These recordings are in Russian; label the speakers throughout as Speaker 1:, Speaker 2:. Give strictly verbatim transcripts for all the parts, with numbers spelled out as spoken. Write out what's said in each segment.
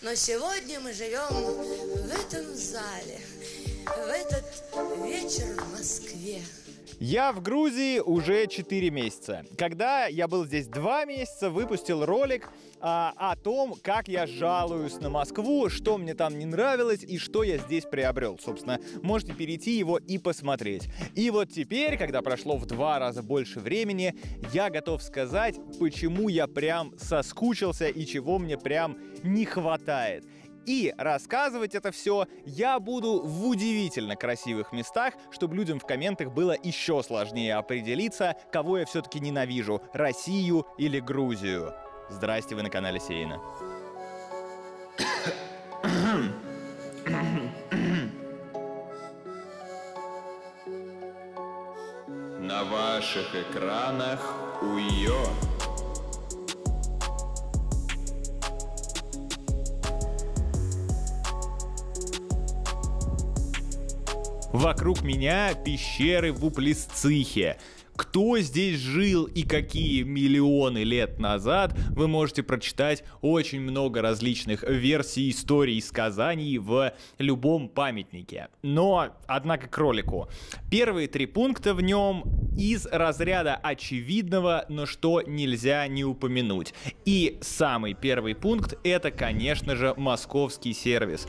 Speaker 1: Но сегодня мы живем в этом зале, в этот вечер в Москве.
Speaker 2: Я в Грузии уже четыре месяца. Когда я был здесь два месяца, выпустил ролик а, о том, как я жалуюсь на Москву, что мне там не нравилось и что я здесь приобрел. Собственно, можете перейти его и посмотреть. И вот теперь, когда прошло в два раза больше времени, я готов сказать, почему я прям соскучился и чего мне прям не хватает. И рассказывать это все я буду в удивительно красивых местах, чтобы людям в комментах было еще сложнее определиться, кого я все-таки ненавижу, Россию или Грузию. Здрасте, вы на канале Сеина.
Speaker 3: На ваших экранах Уйо.
Speaker 2: Вокруг меня пещеры в Уплисцихе. Кто здесь жил и какие миллионы лет назад, вы можете прочитать очень много различных версий, историй, сказаний в любом памятнике. Но, однако, к ролику. Первые три пункта в нем из разряда очевидного, но что нельзя не упомянуть. И самый первый пункт — это, конечно же, московский сервис.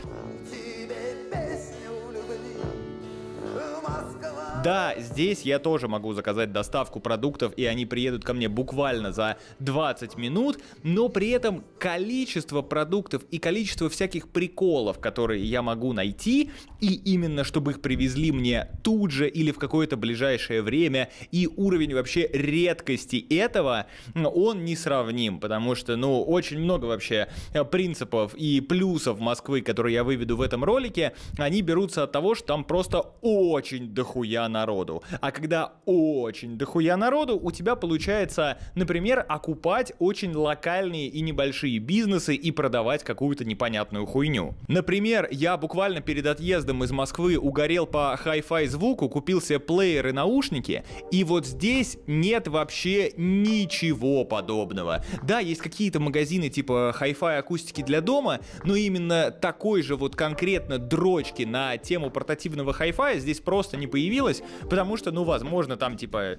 Speaker 2: Да, здесь я тоже могу заказать доставку продуктов, и они приедут ко мне буквально за двадцать минут, но при этом количество продуктов и количество всяких приколов, которые я могу найти, и именно чтобы их привезли мне тут же или в какое-то ближайшее время, и уровень вообще редкости этого, он несравним, потому что, ну, очень много вообще принципов и плюсов Москвы, которые я выведу в этом ролике, они берутся от того, что там просто очень дохуя народу. А когда очень дохуя народу, у тебя получается, например, окупать очень локальные и небольшие бизнесы и продавать какую-то непонятную хуйню. Например, я буквально перед отъездом из Москвы угорел по хай-фай звуку, купил себе плеер и наушники, и вот здесь нет вообще ничего подобного. Да, есть какие-то магазины типа хай-фай акустики для дома, но именно такой же вот конкретно дрочки на тему портативного хай-фая здесь просто не появилось, потому что, ну, возможно, там, типа,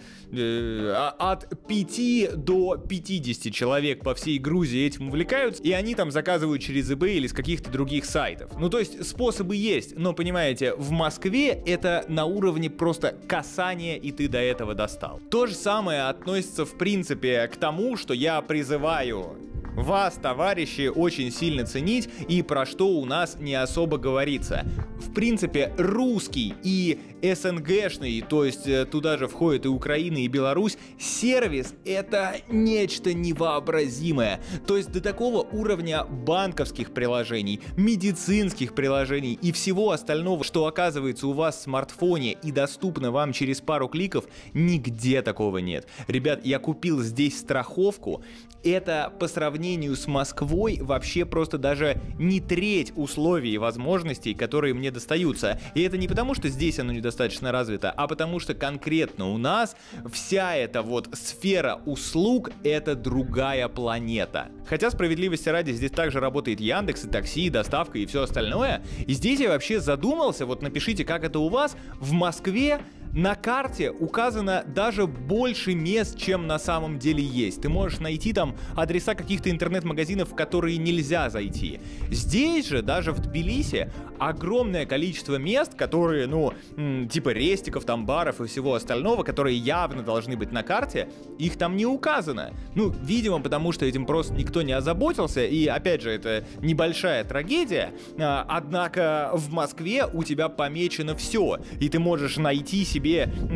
Speaker 2: э, от пяти до пятидесяти человек по всей Грузии этим увлекаются, и они там заказывают через eBay или с каких-то других сайтов. Ну, то есть, способы есть, но, понимаете, в Москве это на уровне просто касания, и ты до этого достал. То же самое относится, в принципе, к тому, что я призываю вас, товарищи, очень сильно ценить и про что у нас не особо говорится. В принципе, русский и СНГшный, то есть туда же входит и Украина, и Беларусь, сервис — это нечто невообразимое. То есть до такого уровня банковских приложений, медицинских приложений и всего остального, что оказывается у вас в смартфоне и доступно вам через пару кликов, нигде такого нет. Ребят, я купил здесь страховку. Это по сравнению с Москвой вообще просто даже не треть условий и возможностей, которые мне достаются. И это не потому, что здесь оно недостаточно развито, а потому что конкретно у нас вся эта вот сфера услуг — это другая планета. Хотя, справедливости ради, здесь также работает Яндекс, и такси, и доставка, и все остальное. И здесь я вообще задумался, вот напишите, как это у вас, в Москве на карте указано даже больше мест, чем на самом деле есть. Ты можешь найти там адреса каких-то интернет-магазинов, в которые нельзя зайти. Здесь же, даже в Тбилиси, огромное количество мест, которые, ну, м, типа рестиков, там, баров и всего остального, которые явно должны быть на карте, их там не указано. Ну, видимо, потому что этим просто никто не озаботился, и, опять же, это небольшая трагедия, а, однако в Москве у тебя помечено все, и ты можешь найти себе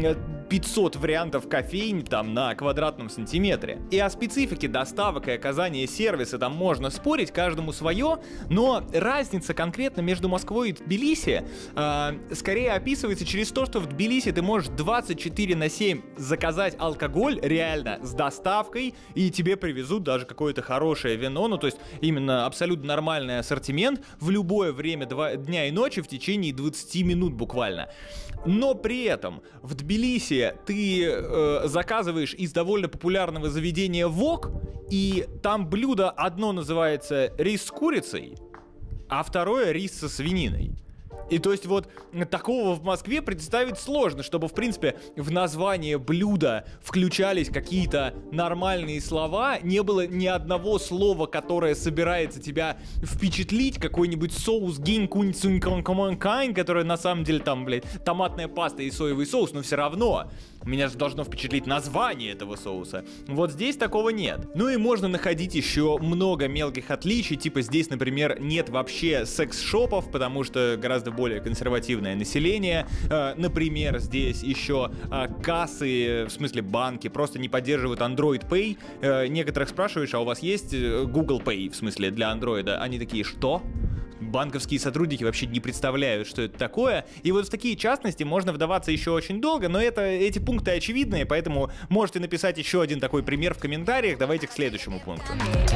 Speaker 2: пятьсот вариантов кофейни там на квадратном сантиметре. И о специфике доставок и оказания сервиса там можно спорить, каждому свое, но разница конкретно между Москвой и Тбилиси э, скорее описывается через то, что в Тбилиси ты можешь двадцать четыре на семь заказать алкоголь реально с доставкой, и тебе привезут даже какое-то хорошее вино, ну то есть именно абсолютно нормальный ассортимент в любое время два, дня и ночи в течение двадцати минут буквально. Но при этом в Тбилиси ты э, заказываешь из довольно популярного заведения ВОК, и там блюдо одно называется рис с курицей, а второе — рис со свининой. И то есть вот такого в Москве представить сложно, чтобы, в принципе, в название блюда включались какие-то нормальные слова, не было ни одного слова, которое собирается тебя впечатлить, какой-нибудь соус гинь-кунь-цунь-кон-кон-кайн, который на самом деле там, блядь, томатная паста и соевый соус, но все равно меня же должно впечатлить название этого соуса. Вот здесь такого нет. Ну и можно находить еще много мелких отличий, типа здесь, например, нет вообще секс-шопов, потому что гораздо более консервативное население. Э, например, здесь еще э, кассы, в смысле банки, просто не поддерживают Android Pay. Э, некоторых спрашиваешь, а у вас есть Google Pay, в смысле, для Android? Они такие, что? Банковские сотрудники вообще не представляют, что это такое. И вот в такие частности можно вдаваться еще очень долго, но это, эти пункты очевидные, поэтому можете написать еще один такой пример в комментариях. Давайте к следующему пункту.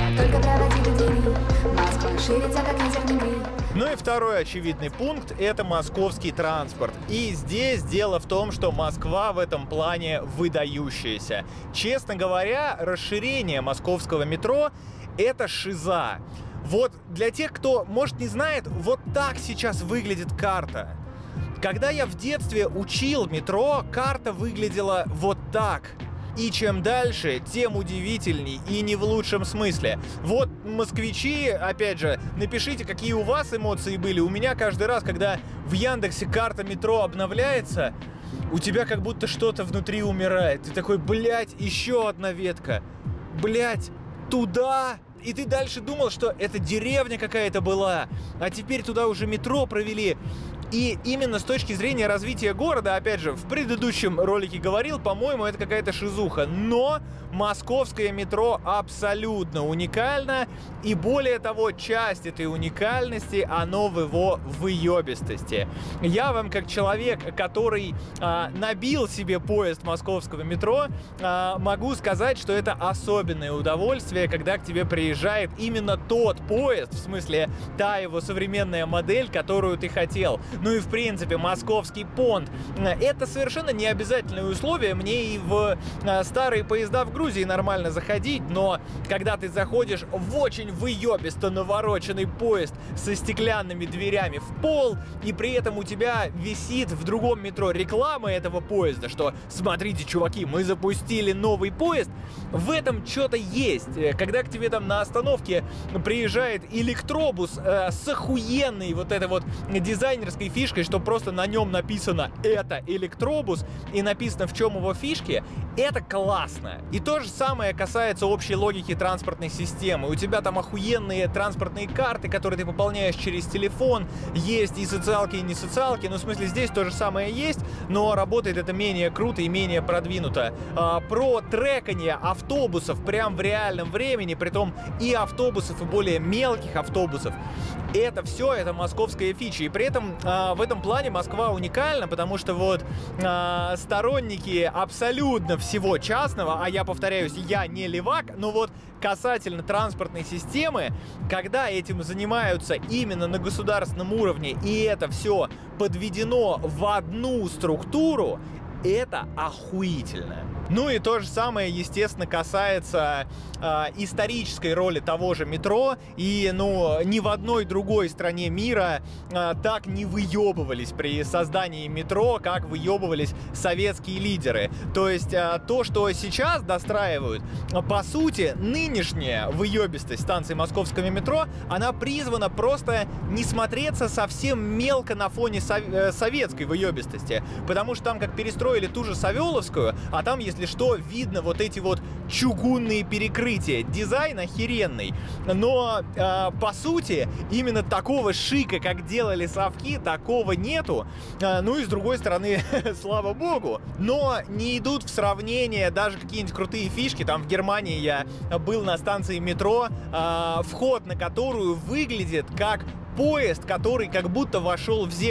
Speaker 2: Ну и второй очевидный пункт — это московский транспорт. И здесь дело в том, что Москва в этом плане выдающаяся. Честно говоря, расширение московского метро — это шиза. Вот для тех, кто, может, не знает, вот так сейчас выглядит карта. Когда я в детстве учил метро, карта выглядела вот так. И чем дальше, тем удивительней, и не в лучшем смысле. Вот москвичи, опять же, напишите, какие у вас эмоции были. У меня каждый раз, когда в Яндексе карта метро обновляется, у тебя как будто что-то внутри умирает. Ты такой, блядь, еще одна ветка. Блядь, туда... И ты дальше думал, что это деревня какая-то была, а теперь туда уже метро провели. И именно с точки зрения развития города, опять же, в предыдущем ролике говорил, по-моему, это какая-то шизуха. Но московское метро абсолютно уникально. И более того, часть этой уникальности, оно в его выебистости. Я вам, как человек, который а, набил себе поезд московского метро, а, могу сказать, что это особенное удовольствие, когда к тебе приезжает именно тот поезд, в смысле, та его современная модель, которую ты хотел. Ну и в принципе московский понт — это совершенно не обязательное условие. Мне и в а, старые поезда в Грузии нормально заходить, но когда ты заходишь в очень выебисто навороченный поезд со стеклянными дверями в пол, и при этом у тебя висит в другом метро реклама этого поезда, что смотрите, чуваки, мы запустили новый поезд, в этом что-то есть. Когда к тебе там на остановке приезжает электробус э, с охуенной вот этой вот дизайнерской фишкой, что просто на нем написано «это электробус» и написано, в чем его фишки, это классно. И то же самое касается общей логики транспортной системы. У тебя там охуенные транспортные карты, которые ты пополняешь через телефон, есть и социалки, и не социалки, ну в смысле здесь то же самое есть, но работает это менее круто и менее продвинуто. А, про трекание автобусов прям в реальном времени, притом и автобусов, и более мелких автобусов, это все, это московская фича. И при этом а, в этом плане Москва уникальна, потому что вот а, сторонники абсолютно всего частного, а я повторяюсь, я не левак, но вот касательно транспортной системы, когда этим занимаются именно на государственном уровне, и это все подведено в одну структуру, это охуительно. Ну и то же самое, естественно, касается э, исторической роли того же метро. И, ну, ни в одной другой стране мира э, так не выебывались при создании метро, как выебывались советские лидеры. То есть э, то, что сейчас достраивают, по сути, нынешняя выебистость станции московского метро, она призвана просто не смотреться совсем мелко на фоне сов- э, советской выебистости. Потому что там как перестроили ту же Савеловскую, а там, если что, видно вот эти вот чугунные перекрытия. Дизайн охеренный. Но, э, по сути, именно такого шика, как делали совки, такого нету. Э, ну и с другой стороны, слава богу. Но не идут в сравнение даже какие-нибудь крутые фишки. Там в Германии я был на станции метро, э, вход на которую выглядит как поезд, который как будто вошел в землю.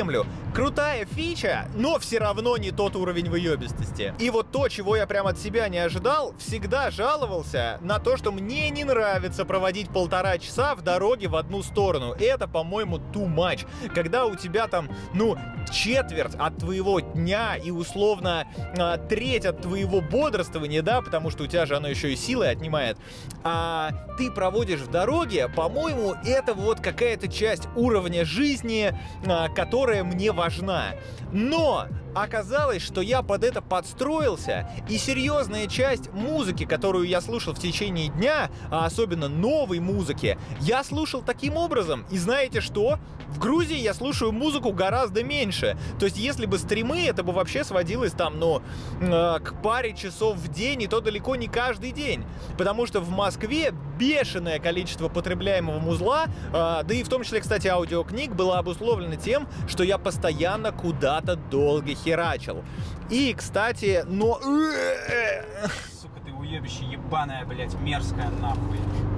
Speaker 2: Крутая фича, но все равно не тот уровень выебистости. И вот то, чего я прям от себя не ожидал, всегда жаловался на то, что мне не нравится проводить полтора часа в дороге в одну сторону. Это, по-моему, too much. Когда у тебя там, ну, четверть от твоего дня и условно а, треть от твоего бодрствования, да, потому что у тебя же оно еще и силой отнимает, а ты проводишь в дороге, по-моему, это вот какая-то часть уровня жизни, а, которая мне важна. Но оказалось, что я под это подстроился, и серьезная часть музыки, которую я слушал в течение дня, а особенно новой музыки, я слушал таким образом. И знаете что? В Грузии я слушаю музыку гораздо меньше. То есть, если бы стримы, это бы вообще сводилось там, ну, э, к паре часов в день, и то далеко не каждый день. Потому что в Москве бешеное количество потребляемого музла, э, да и в том числе, кстати, аудиокниг, было обусловлено тем, что я постоянно куда-то долго херачил. И, кстати, но...
Speaker 4: Сука, ты уебище ебаная, блядь, мерзкая нахуй.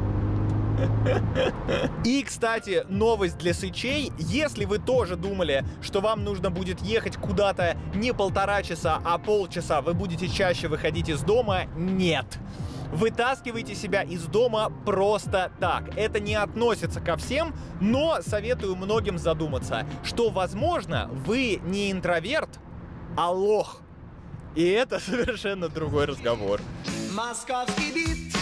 Speaker 2: И, кстати, новость для сычей. Если вы тоже думали, что вам нужно будет ехать куда-то не полтора часа, а полчаса, вы будете чаще выходить из дома, нет. Вытаскивайте себя из дома просто так. Это не относится ко всем, но советую многим задуматься, что, возможно, вы не интроверт, а лох. И это совершенно другой разговор.
Speaker 5: Московский бит.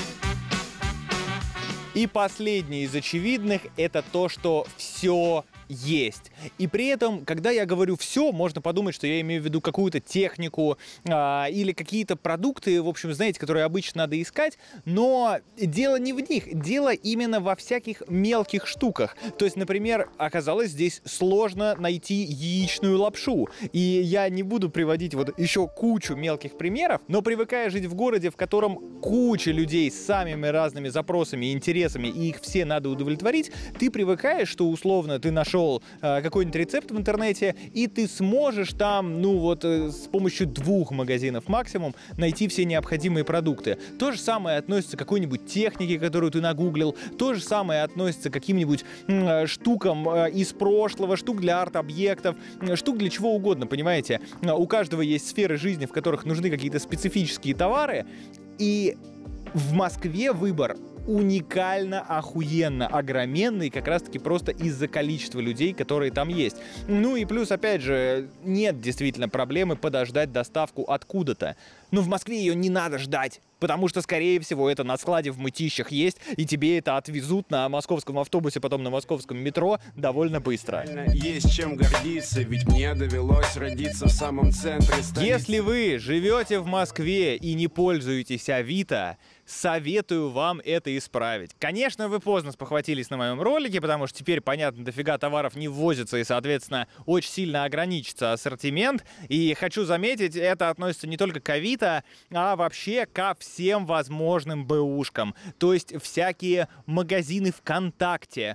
Speaker 2: И последнее из очевидных — это то, что все есть. И при этом, когда я говорю «все», можно подумать, что я имею в виду какую-то технику а, или какие-то продукты, в общем, знаете, которые обычно надо искать, но дело не в них, дело именно во всяких мелких штуках. То есть, например, оказалось, здесь сложно найти яичную лапшу. И я не буду приводить вот еще кучу мелких примеров, но привыкая жить в городе, в котором куча людей с самыми разными запросами и интересами, и их все надо удовлетворить, ты привыкаешь, что условно ты нашел э, какой-нибудь рецепт в интернете, и ты сможешь там, ну вот, э, с помощью двух магазинов максимум найти все необходимые продукты. То же самое относится к какой-нибудь технике, которую ты нагуглил, то же самое относится к каким-нибудь э, штукам э, из прошлого, штук для арт-объектов, э, штук для чего угодно, понимаете? Э, у каждого есть сферы жизни, в которых нужны какие-то специфические товары, и в Москве выбор уникально, охуенно, огроменный, как раз-таки просто из-за количества людей, которые там есть. Ну и плюс, опять же, нет действительно проблемы подождать доставку откуда-то. Но в Москве ее не надо ждать, потому что, скорее всего, это на складе в Мытищах есть, и тебе это отвезут на московском автобусе, потом на московском метро довольно быстро.
Speaker 6: Есть чем гордиться, ведь мне довелось родиться в самом центре столицы.
Speaker 2: Если вы живете в Москве и не пользуетесь Авито, советую вам это исправить. Конечно, вы поздно спохватились на моем ролике, потому что теперь, понятно, дофига товаров не ввозится, и, соответственно, очень сильно ограничится ассортимент. И хочу заметить, это относится не только к Авито, а вообще ко всем возможным бэушкам. То есть всякие магазины ВКонтакте,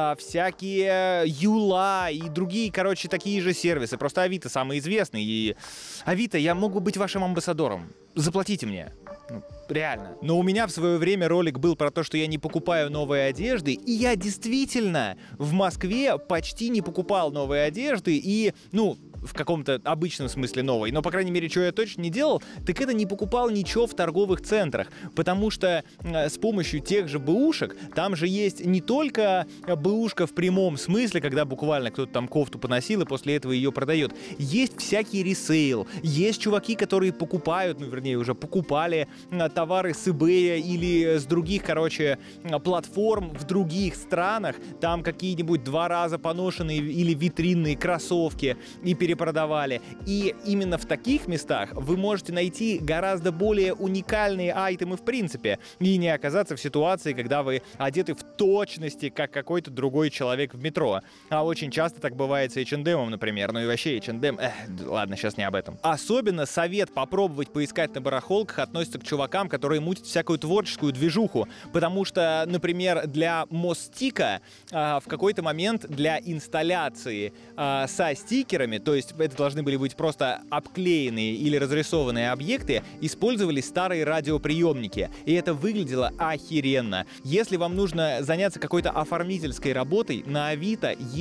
Speaker 2: всякие Юла и другие, короче, такие же сервисы. Просто Авито самый известный. И Авито, я могу быть вашим амбассадором. Заплатите мне. Ну, реально. Но у меня в свое время ролик был про то, что я не покупаю новые одежды, и я действительно в Москве почти не покупал новые одежды, и, ну, в каком-то обычном смысле новой, но, по крайней мере, что я точно не делал, так это не покупал ничего в торговых центрах, потому что э, с помощью тех же бэушек, там же есть не только бэушка в прямом смысле, когда буквально кто-то там кофту поносил и после этого ее продает, есть всякий ресейл, есть чуваки, которые покупают, ну, вернее, уже покупали э, товары с eBay или с других, короче, э, платформ в других странах, там какие-нибудь два раза поношенные или витринные кроссовки и перед продавали. И именно в таких местах вы можете найти гораздо более уникальные айтемы в принципе и не оказаться в ситуации, когда вы одеты в точности, как какой-то другой человек в метро. А очень часто так бывает с эйч энд эм, например. Ну и вообще эйч энд эм... Эх, ладно, сейчас не об этом. Особенно совет попробовать поискать на барахолках относится к чувакам, которые мутят всякую творческую движуху. Потому что, например, для Мостика а, в какой-то момент для инсталляции а, со стикерами, то есть это должны были быть просто обклеенные или разрисованные объекты, использовались старые радиоприемники. И это выглядело охеренно. Если вам нужно заняться какой-то оформительской работой, на Авито есть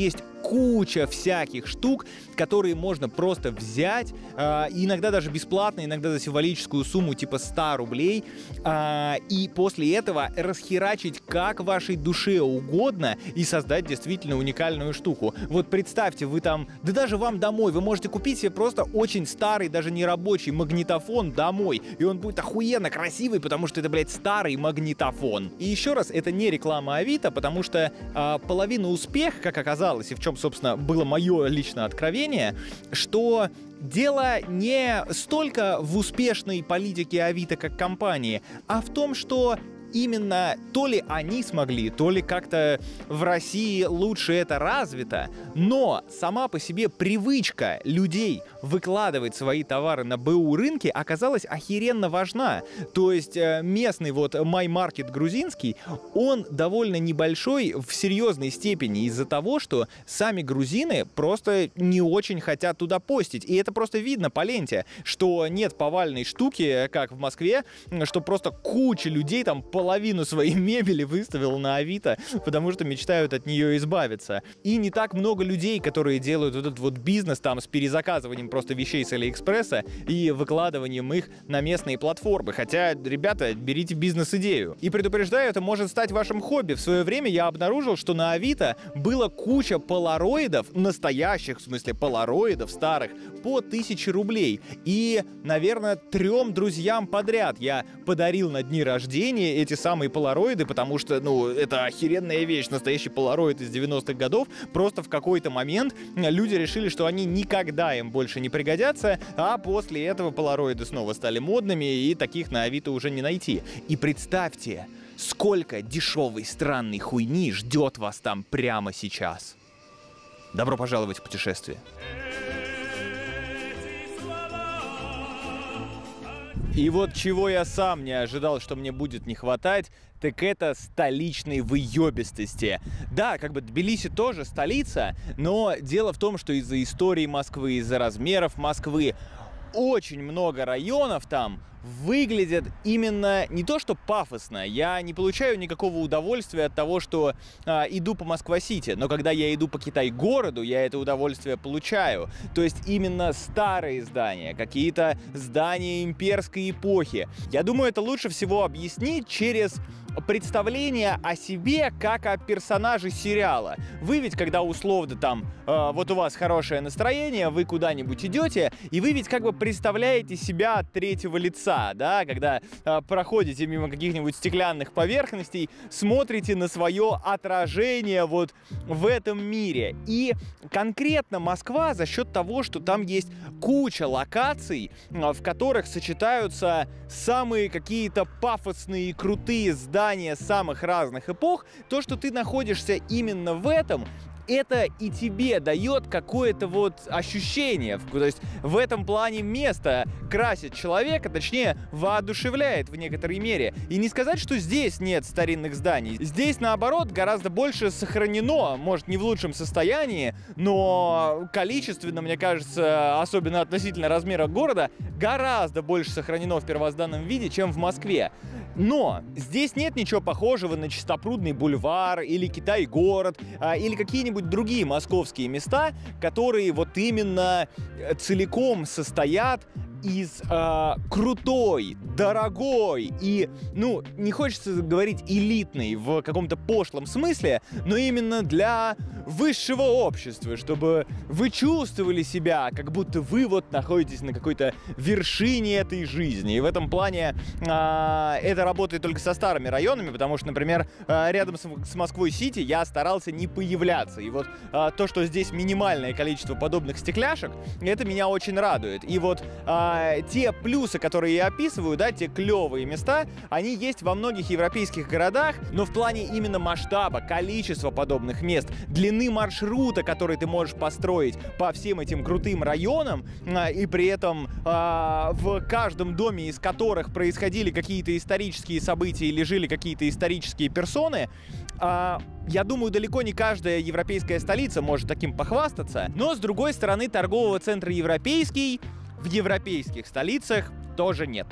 Speaker 2: куча всяких штук, которые можно просто взять, э, иногда даже бесплатно, иногда за символическую сумму типа ста рублей, э, и после этого расхерачить как вашей душе угодно и создать действительно уникальную штуку. Вот представьте, вы там, да даже вам домой, вы можете купить себе просто очень старый, даже не рабочий магнитофон домой, и он будет охуенно красивый, потому что это, блядь, старый магнитофон. И еще раз, это не реклама Авито, потому что э, половина успеха, как оказалось, и в чем, собственно, было мое личное откровение, что дело не столько в успешной политике Авито как компании, а в том, что именно то ли они смогли, то ли как-то в России лучше это развито, но сама по себе привычка людей выкладывать свои товары на БУ рынке оказалась охеренно важна. То есть местный вот MyMarket грузинский, он довольно небольшой в серьезной степени из-за того, что сами грузины просто не очень хотят туда постить. И это просто видно по ленте, что нет повальной штуки, как в Москве, что просто куча людей там по половину своей мебели выставил на Авито, потому что мечтают от нее избавиться. И не так много людей, которые делают вот этот вот бизнес там с перезаказыванием просто вещей с Алиэкспресса и выкладыванием их на местные платформы. Хотя, ребята, берите бизнес-идею. И предупреждаю, это может стать вашим хобби. В свое время я обнаружил, что на Авито было куча полароидов, настоящих, в смысле полароидов старых, по тысяче рублей. И, наверное, трем друзьям подряд я подарил на дни рождения эти самые полароиды, потому что, ну, это охеренная вещь, настоящий полароид из девяностых годов. Просто в какой-то момент люди решили, что они никогда им больше не пригодятся, а после этого полароиды снова стали модными, и таких на Авито уже не найти. И представьте, сколько дешевой странной хуйни ждет вас там прямо сейчас. Добро пожаловать в путешествие. И вот чего я сам не ожидал, что мне будет не хватать, так это столичной выебистости. Да, как бы Тбилиси тоже столица, но дело в том, что из-за истории Москвы, из-за размеров Москвы, очень много районов там выглядят именно не то что пафосно, я не получаю никакого удовольствия от того, что а, иду по Москва-Сити, но когда я иду по Китай-городу, я это удовольствие получаю. То есть именно старые здания, какие-то здания имперской эпохи. Я думаю, это лучше всего объяснить через представление о себе как о персонаже сериала. Вы ведь, когда условно там, э, вот у вас хорошее настроение, вы куда-нибудь идете, и вы ведь как бы представляете себя от третьего лица, да, когда э, проходите мимо каких-нибудь стеклянных поверхностей, смотрите на свое отражение вот в этом мире. И конкретно Москва за счет того, что там есть куча локаций, э, в которых сочетаются самые какие-то пафосные и крутые здания самых разных эпох, то, что ты находишься именно в этом, это и тебе дает какое-то вот ощущение. То есть в этом плане место красит человека, точнее, воодушевляет в некоторой мере. И не сказать, что здесь нет старинных зданий. Здесь, наоборот, гораздо больше сохранено, может, не в лучшем состоянии, но количественно, мне кажется, особенно относительно размера города, гораздо больше сохранено в первозданном виде, чем в Москве. Но здесь нет ничего похожего на Чистопрудный бульвар или Китай-город, а, или какие-нибудь другие московские места, которые вот именно целиком состоят из э, крутой, дорогой и, ну, не хочется говорить элитной в каком-то пошлом смысле, но именно для высшего общества, чтобы вы чувствовали себя, как будто вы вот находитесь на какой-то вершине этой жизни. И в этом плане э, это работает только со старыми районами, потому что, например, э, рядом с, с Москвой-Сити я старался не появляться. И вот э, то, что здесь минимальное количество подобных стекляшек, это меня очень радует. И вот э, те плюсы, которые я описываю, да, те клевые места, они есть во многих европейских городах, но в плане именно масштаба, количества подобных мест, длины маршрута, который ты можешь построить по всем этим крутым районам, и при этом а, в каждом доме, из которых происходили какие-то исторические события или жили какие-то исторические персоны, а, я думаю, далеко не каждая европейская столица может таким похвастаться, но, с другой стороны, торгового центра европейский в европейских столицах тоже нет.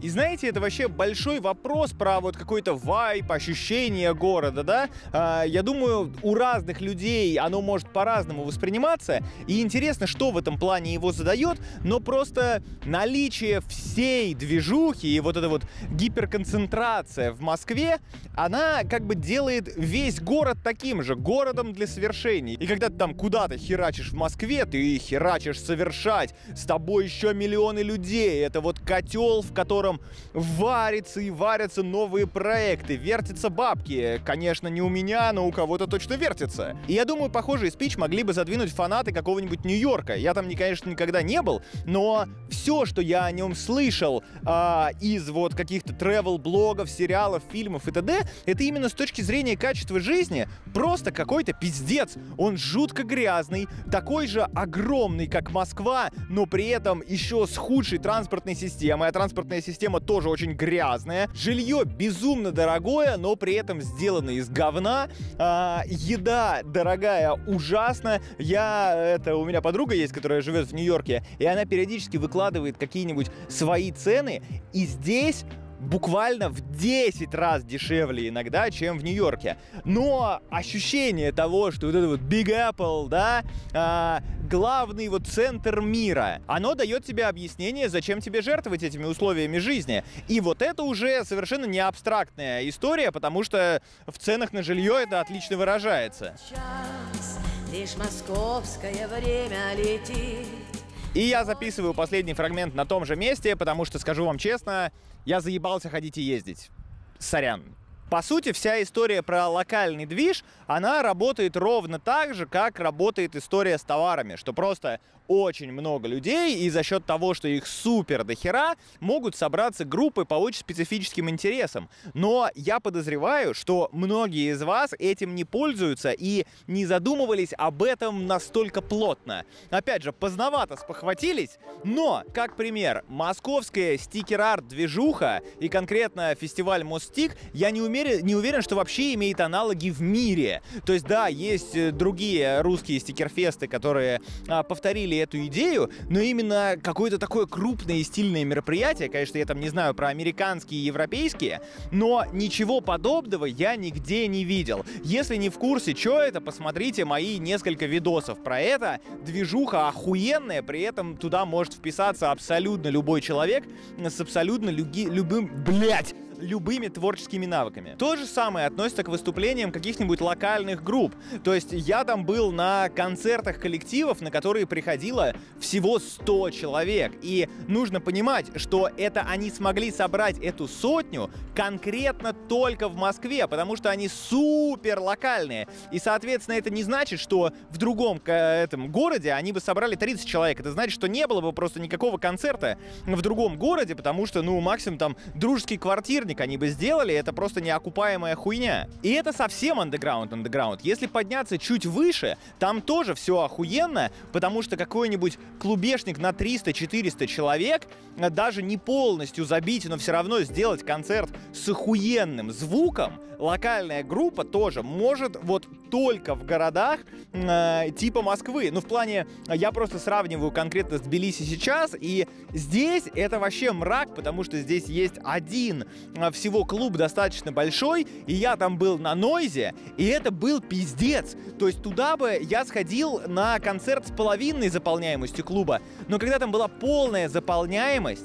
Speaker 2: И знаете, это вообще большой вопрос про вот какой-то вайб, ощущение города, да? А, я думаю, у разных людей оно может по-разному восприниматься, и интересно, что в этом плане его задает, но просто наличие всей движухи и вот эта вот гиперконцентрация в Москве, она как бы делает весь город таким же, городом для совершений. И когда ты там куда-то херачишь в Москве, ты херачишь совершать, с тобой еще миллионы людей, это вот котел, в котором варится и варятся новые проекты, вертятся бабки. Конечно, не у меня, но у кого-то точно вертится. И я думаю, похожий спич могли бы задвинуть фанаты какого-нибудь Нью-Йорка. Я там, конечно, никогда не был, но все, что я о нем слышал а, из вот каких-то travel-блогов, сериалов, фильмов и т.д., это именно с точки зрения качества жизни просто какой-то пиздец. Он жутко грязный, такой же огромный, как Москва, но при этом еще с худшей транспортной системой, а транспортная система Система тоже очень грязная. Жилье безумно дорогое, но при этом сделано из говна. А, еда дорогая, ужасно. Я, это, у меня подруга есть, которая живет в Нью-Йорке, и она периодически выкладывает какие-нибудь свои цены. И здесь буквально в десять раз дешевле иногда, чем в Нью-Йорке. Но ощущение того, что вот это вот Big Apple, да, а, главный вот центр мира, оно дает тебе объяснение, зачем тебе жертвовать этими условиями жизни. И вот это уже совершенно не абстрактная история, потому что в ценах на жилье это отлично выражается.
Speaker 1: Час, лишь московское время летит.
Speaker 2: И я записываю последний фрагмент на том же месте, потому что, скажу вам честно, я заебался ходить и ездить. Сорян. По сути, вся история про локальный движ, она работает ровно так же, как работает история с товарами, что просто очень много людей, и за счет того, что их супер дохера, могут собраться группы по очень специфическим интересам. Но я подозреваю, что многие из вас этим не пользуются и не задумывались об этом настолько плотно. Опять же, поздновато спохватились, но, как пример, московская стикер-арт-движуха и конкретно фестиваль Мосстик, я не уверен, не уверен, что вообще имеет аналоги в мире. То есть, да, есть другие русские стикерфесты, которые а, повторили эту идею, но именно какое-то такое крупное и стильное мероприятие, конечно, я там не знаю про американские и европейские, но ничего подобного я нигде не видел. Если не в курсе, что это, посмотрите мои несколько видосов про это. Движуха охуенная, при этом туда может вписаться абсолютно любой человек с абсолютно люги, любым, блять, любыми творческими навыками. То же самое относится к выступлениям каких-нибудь локальных групп. То есть я там был на концертах коллективов, на которые приходило всего сто человек. И нужно понимать, что это они смогли собрать эту сотню конкретно только в Москве, потому что они супер локальные. И, соответственно, это не значит, что в другом этом городе они бы собрали тридцать человек. Это значит, что не было бы просто никакого концерта в другом городе, потому что, ну, максимум там дружеский квартирник они бы сделали, это просто неокупаемая хуйня. И это совсем андеграунд, андеграунд. Если подняться чуть выше, там тоже все охуенно, потому что какой-нибудь клубешник на триста-четыреста человек, даже не полностью забить, но все равно сделать концерт с охуенным звуком, локальная группа тоже может вот только в городах э, типа Москвы. Ну, в плане, я просто сравниваю конкретно с Тбилиси сейчас, и здесь это вообще мрак, потому что здесь есть один э, всего клуб достаточно большой, и я там был на Нойзе, и это был пиздец. То есть туда бы я сходил на концерт с половинной заполняемостью клуба, но когда там была полная заполняемость,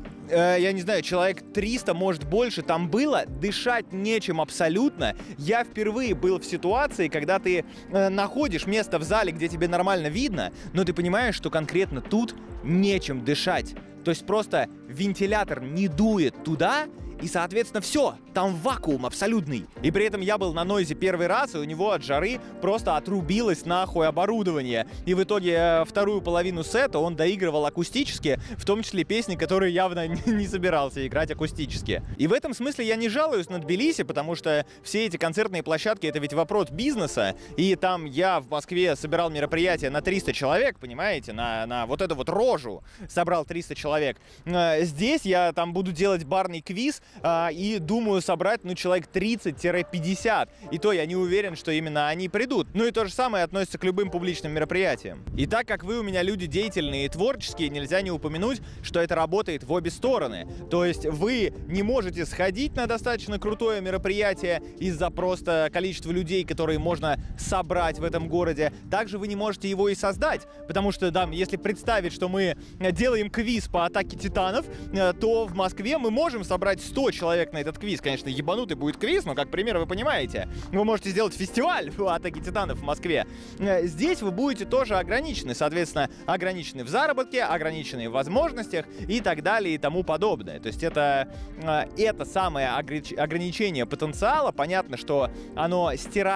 Speaker 2: я не знаю, человек триста, может больше там было, дышать нечем абсолютно. Я впервые был в ситуации, когда ты э, находишь место в зале, где тебе нормально видно, но ты понимаешь, что конкретно тут нечем дышать. То есть просто вентилятор не дует туда, и, соответственно, все, там вакуум абсолютный. И при этом я был на Нойзе первый раз, и у него от жары просто отрубилось нахуй оборудование. И в итоге э, вторую половину сета он доигрывал акустически, в том числе песни, которые явно не собирался играть акустически. И в этом смысле я не жалуюсь на Тбилиси, потому что все эти концертные площадки — это ведь вопрос бизнеса. И там я в Москве собирал мероприятие на триста человек, понимаете, на, на вот эту вот рожу собрал триста человек. Здесь я там буду делать барный квиз а, и думаю собрать, ну, человек тридцать-пятьдесят. И то я не уверен, что именно они придут. Ну и то же самое относится к любым публичным мероприятиям. И так как вы у меня люди деятельные и творческие, нельзя не упомянуть, что это работает в обе стороны. То есть вы не можете сходить на достаточно крутое мероприятие из-за просто количества людей, которые можно собрать в этом городе. Также вы не можете его и создать, потому что, да, если представить, что мы делаем квиз по атаке титанов, то в Москве мы можем собрать сто человек на этот квиз. Конечно, ебанутый будет квиз, но, как пример, вы понимаете. Вы можете сделать фестиваль по атаке титанов в Москве. Здесь вы будете тоже ограничены, соответственно, ограничены в заработке, ограничены в возможностях и так далее и тому подобное. То есть это, это самое ограничение потенциала. Понятно, что оно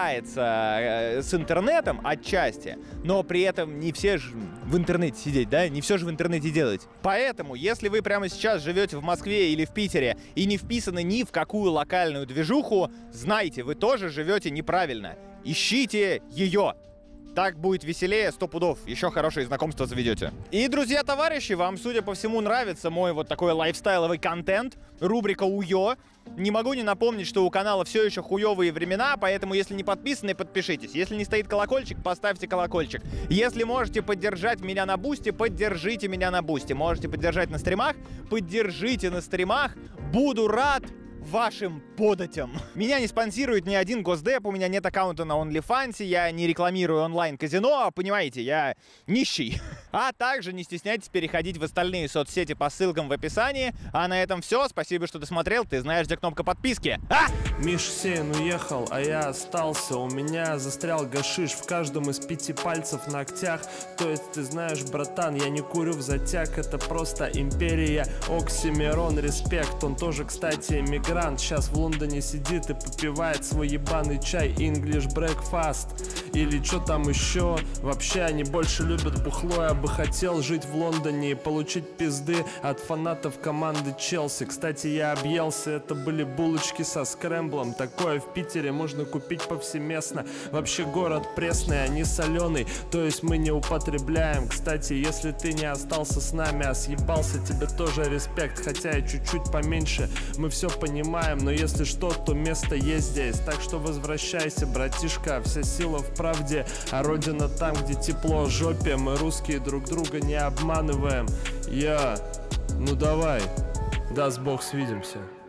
Speaker 2: стирается с интернетом отчасти, но при этом не все же в интернете сидеть, да, не все же в интернете делать. Поэтому, если вы прямо сейчас живете в Москве или в Питере и не вписаны ни в какую локальную движуху, знайте, вы тоже живете неправильно. Ищите ее. Так будет веселее, сто пудов. Еще хорошие знакомства заведете. И, друзья, товарищи, вам, судя по всему, нравится мой вот такой лайфстайловый контент. Рубрика «Уё». Не могу не напомнить, что у канала все еще хуевые времена, поэтому, если не подписаны, подпишитесь. Если не стоит колокольчик, поставьте колокольчик. Если можете поддержать меня на Бусти, поддержите меня на Бусти. Можете поддержать на стримах, поддержите на стримах. Буду рад вашим податям. Меня не спонсирует ни один госдеп, у меня нет аккаунта на OnlyFans, я не рекламирую онлайн-казино, понимаете, я нищий. А также не стесняйтесь переходить в остальные соцсети по ссылкам в описании. А на этом все, спасибо, что досмотрел, ты знаешь, где кнопка подписки. А!
Speaker 7: Миш Сейн уехал, а я остался. У меня застрял гашиш в каждом из пяти пальцев на ногтях. То есть, ты знаешь, братан, я не курю в затяг, это просто империя. Оксимирон, респект, он тоже, кстати, эмигрант. Сейчас в Лондоне сидит и попивает свой ебаный чай English breakfast. Или что там еще. Вообще они больше любят бухло. Я бы хотел жить в Лондоне и получить пизды от фанатов команды Челси. Кстати, я объелся, это были булочки со скрэмблом. Такое в Питере можно купить повсеместно. Вообще город пресный, а не соленый. То есть мы не употребляем. Кстати, если ты не остался с нами, а съебался, тебе тоже респект. Хотя и чуть-чуть поменьше. Мы все понимаем. Но если что, то место есть здесь. Так что возвращайся, братишка. Вся сила в правде, а родина там, где тепло жопе. Мы русские друг друга не обманываем. Я, ну давай, даст Бог, свидимся.